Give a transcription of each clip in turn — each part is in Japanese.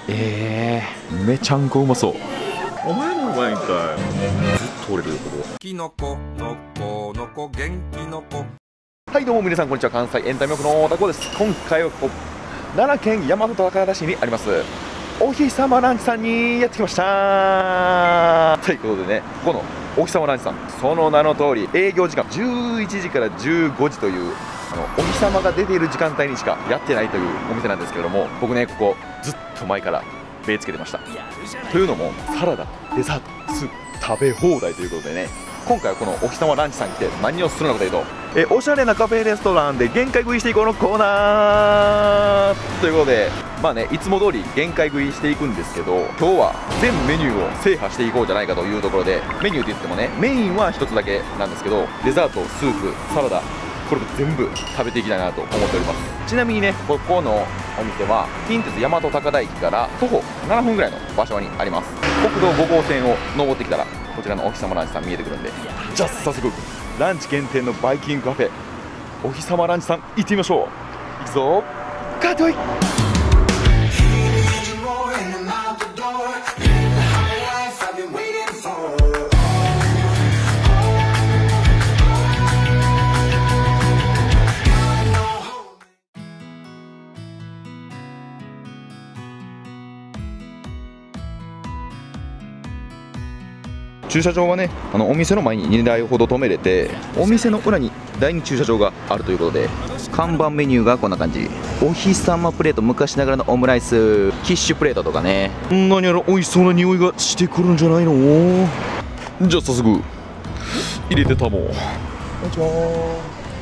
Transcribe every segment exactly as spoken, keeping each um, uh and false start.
えー、めちゃんこうまそう。お前もうまいんかい。ずっと折れるよここ。 キノコのこのこ元気の子。 はいどうも皆さんこんにちは、関西エンタメ局のタコです。今回はここ奈良県大和高田市にありますお日様ランチさんにやってきましたということでね、ここのお日様ランチさん、その名の通り営業時間じゅういちじからじゅうごじというあのお日様が出ている時間帯にしかやってないというお店なんですけれども、僕ねここずっと前から目つけてました。というのもサラダ、デザート、スープ食べ放題ということでね、今回はこのお日様ランチさんに来て何をするのかというと、えおしゃれなカフェレストランで限界食いしていこうのコーナーということで、まあねいつも通り限界食いしていくんですけど、今日は全メニューを制覇していこうじゃないかというところで、メニューといってもねメインはひとつだけなんですけど、デザート、スープ、サラダ、これ全部食べていきたいなと思っております。ちなみにねここのお店は近鉄大和高田駅から徒歩ななふんぐらいの場所にあります。国道ごごうせんを登ってきたらこちらのお日様ランチさん見えてくるんで、じゃあ早速ランチ限定のバイキングカフェお日様ランチさん行ってみましょう。行くぞカートイ。駐車場はねあのお店の前ににだいほど止めれて、お店の裏にだいに駐車場があるということで、看板メニューがこんな感じ。お日様プレート、昔ながらのオムライス、キッシュプレートとかね、何やら美味しそうな匂いがしてくるんじゃないの。じゃあ早速入れてたもん。こんにちは。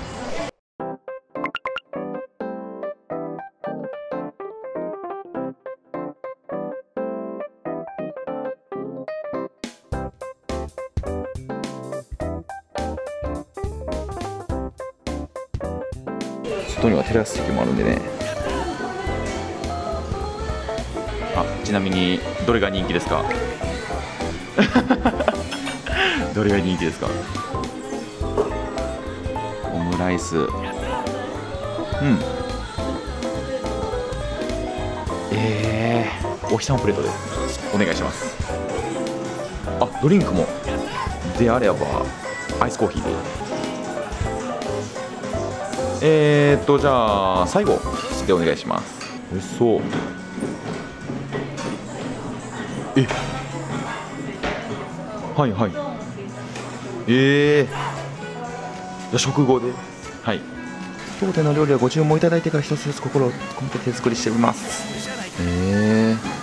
外にはテラス席もあるんでね。あ、ちなみにどれが人気ですか？どれが人気ですか？オムライス、うん、えー、お日様プレートでお願いします。あ、ドリンクもであればアイスコーヒーで。えーっとじゃあ最後でお願いします。美味しそう。え、はいはい。えー、じゃあ食後で、はい。当店の料理はご注文いただいてから一つずつ心を込めて手作りしております。えー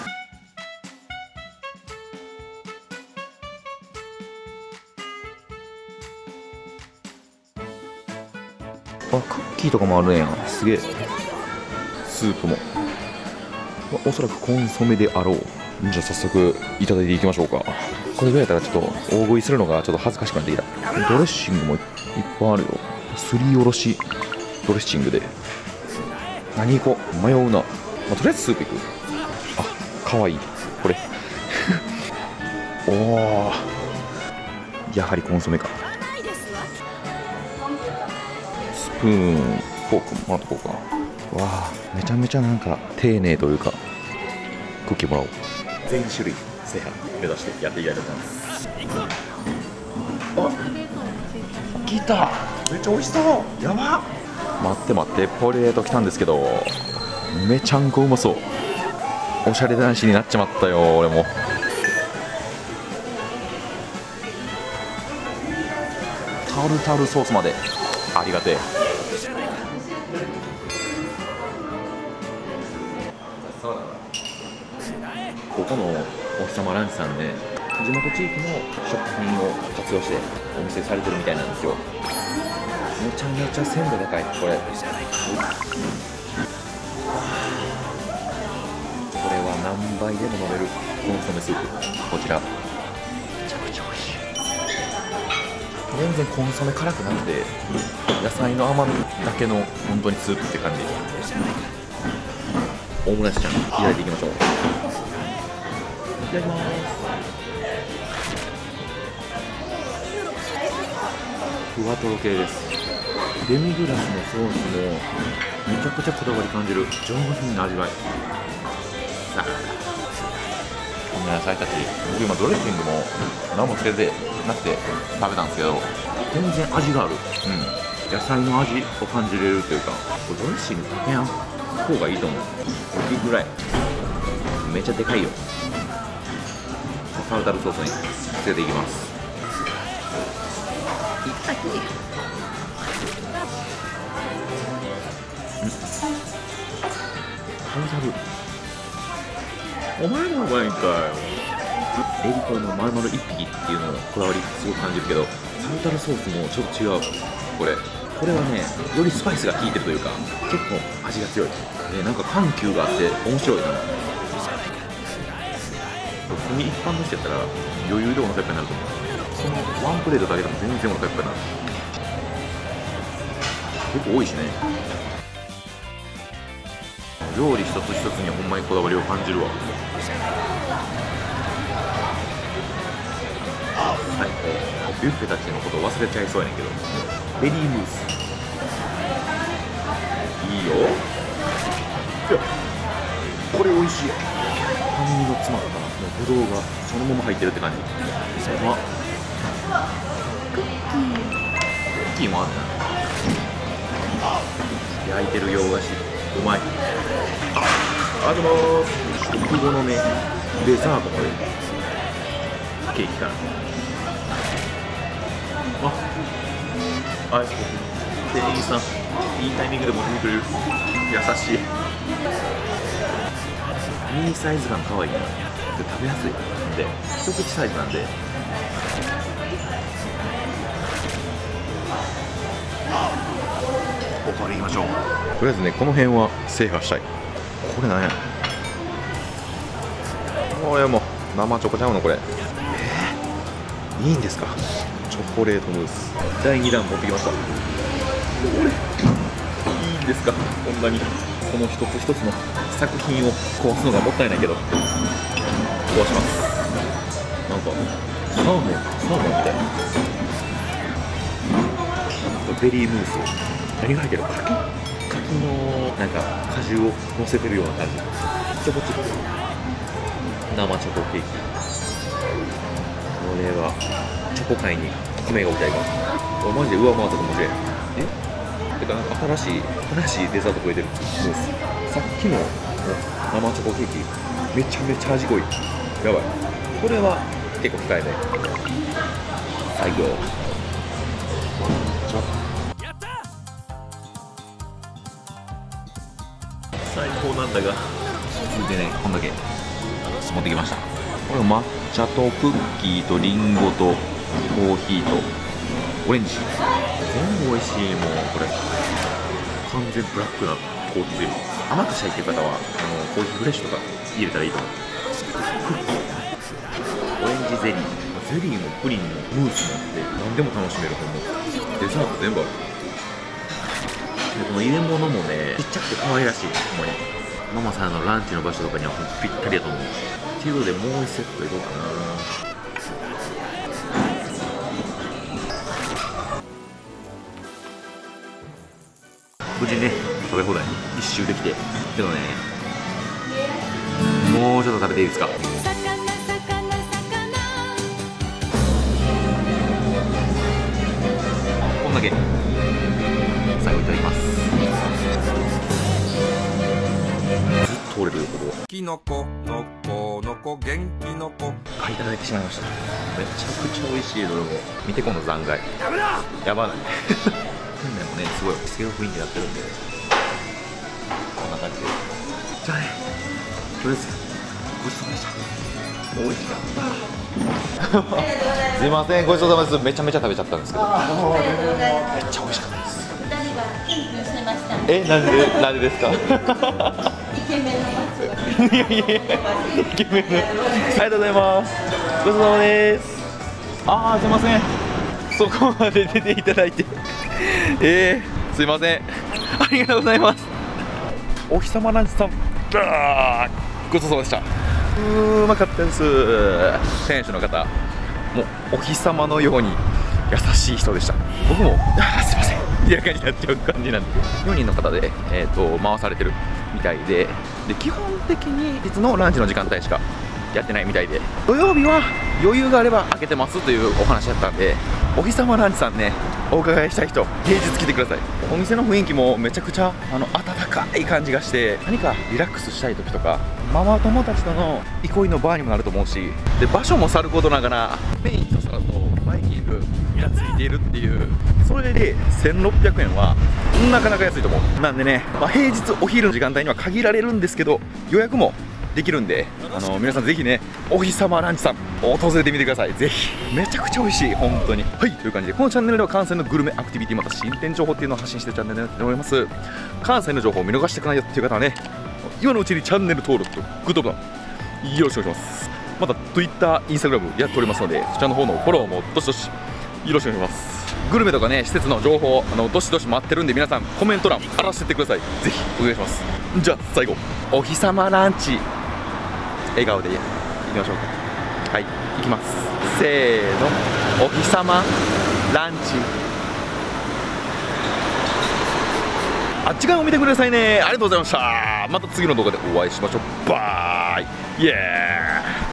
あ、クッキーとかもあるんや。すげえ。スープもおそらくコンソメであろう。じゃあ早速いただいていきましょうか。これぐらいやったらちょっと大食いするのがちょっと恥ずかしくなってきた。ドレッシングもいっぱいあるよ。すりおろしドレッシングで何行こう迷うな。まあ、とりあえずスープいく。あ、かわいいこれ。おお、やはりコンソメか。スプーン、フォークもらっとこうか。わあ、めちゃめちゃなんか丁寧というか、クッキーもらおう。全種類制覇目指してやっていきたいと思います。あ、来た。めっちゃ美味しそう。やば。待って待って、ポレート来たんですけど、めちゃんこうまそう。おしゃれ男子になっちまったよ俺も。タルタルソースまでありがてえ。ここのお日様ランチさんね、地元地域の食品を活用してお店されてるみたいなんですよ。めちゃめちゃ鮮度高いこれ。これは何杯でも飲めるコンソメスープ、こちらめちゃくちゃ美味しい。全然コンソメ辛くなくて、野菜の甘みだけの本当にスープって感じ。オムライスちゃんいただいていきましょう。いただきます。ふわとろ系です。デミグラスのソースもめちゃくちゃこだわり感じる上品な味わい。さあこの野菜たち、僕今ドレッシングも何もつけてなくて食べたんですけど、全然味がある。うん、野菜の味を感じれるというか、これドレッシングかけやん方がいいと思う。大きいぐらいめっちゃでかいよ。タルタルソースにつけていきます。いったけ。タルタルお前もうまいんかよ。エビコの丸々いっぴきっていうののこだわりすごく感じるけど、タルタルソースもちょっと違う。これこれはね、よりスパイスが効いてるというか、結構味が強い。でなんか緩急があって面白いな。普通に一般の人やったら余裕でお腹いっぱいになると思う。そのワンプレートだけでも全然お腹いっぱいになる。結構多いしね。料理一つ一つにほんまにこだわりを感じるわ。最高。ビュッフェたちのことを忘れちゃいそうやねんけど、ベリームースいいよ。いやこれ美味しいよ。甘みの詰まったもうぶどうがそのまま入ってるって感じ。うまっ。クッキークッキーもあるな。焼いてる洋菓子うまい。あありがとうございます。食後のねデザートまでケーキから、あアイスコーヒー店員さんいいタイミングで持ってくれる。優しい。ミニサイズ感かわいいな。で食べやすいで一口サイズなんで。ここから行きましょう。とりあえずねこの辺は制覇したい。これなんや。これもう生チョコちゃうのこれ。えー、いいんですか。チョコレートムースだいにだん持ってきました。これいいんですか。こんなにこの一つ一つの作品を壊すのがもったいないけど壊します。なんかサーモンサーモンみたいな。ベリームース何が入ってる。柿柿のなんか果汁を乗せてるような感じ。チョコチップ生チョコケーキ。これはチョコ界に革命が起きたいか。おマジで上回ったかもしれん。えてかなんか新しい新しいデザート増えてる。ムースさっきの生チョコケーキめちゃめちゃ味濃い。やばい。これは結構控えめ。最強。最高なんだが、続いてねこんだけ持ってきました。これ抹茶とクッキーとリンゴとコーヒーとオレンジ全部美味しい。もうこれ完全ブラックなコーヒーゼリー。甘くしたいっていう方はあのコーヒーフレッシュとか入れたらいいと思う。クッキーオレンジゼリーゼリーもプリンもムースもあって何でも楽しめる。ほんまデザート全部ある。でこの入れ物もねちっちゃくて可愛らしい。ほんまにママさんのランチの場所とかにはぴったりだと思う。っていうのでもういちセットいこうかな。無事ね食べ放題一周できて、けどねもうちょっと食べていいですか。こんだけ最後いただきます。ずっと折れるよここ。 きのこのこのこ元気のこ。 はい、いただいてしまいました。めちゃくちゃ美味しい。どれも見てこの残骸やばないやばない店内もねすごいスケール雰囲気になってるんでこんな感じで。じゃあねとりあえずごちそうさまでした。美味しかったすいませんごちそうさまです。めちゃめちゃ食べちゃったんですけどめっちゃ美味しかったです。え、なんでなんでですかイケメンのいやいやいやイケメンのありがとうございます。ごちそうさまです。あーすいませんそこまで出ていただいてえー、すいませんありがとうございます。お日様ランチさんごちそうさまでした。うーまかったです。店主の方もうお日様のように優しい人でした。僕もあすいませんみたいな感じになっちゃう感じなんでよにんの方で、えー、と回されてるみたいで、で基本的にいつのランチの時間帯しかやってないみたいで、土曜日は余裕があれば開けてますというお話だったんで、お日様ランチさんね、お伺いしたい人平日来てください。お店の雰囲気もめちゃくちゃあの温かい感じがして、何かリラックスしたい時とかママ友たちとの憩いの場にもなると思うし、で場所もさることながらメイン一皿とバイキングがついているっていう、それでせんろっぴゃくえんはなかなか安いと思う。なんでね、まあ、平日お昼の時間帯には限られるんですけど、予約もできるんで、あの皆さんぜひね、お日様ランチさん訪れてみてください。ぜひめちゃくちゃ美味しい、本当に。はい、という感じでこのチャンネルでは関西のグルメアクティビティまた新店情報っていうのを発信してるチャンネルになっております。関西の情報を見逃してくないよっていう方はね、今のうちにチャンネル登録とグッドボタンよろしくお願いします。また Twitter、Instagram やっておりますので、そちらの方のフォローもどしどしよろしくお願いします。グルメとかね、施設の情報、あのどしどし待ってるんで、皆さんコメント欄荒らしてってください。ぜひお願いします。じゃあ最後、お日様ランチ笑顔でいきましょうか。はい、いきます。せーの、お日様ランチ。あっち側を見てくださいね。ありがとうございました。また次の動画でお会いしましょう。バイイエーイ。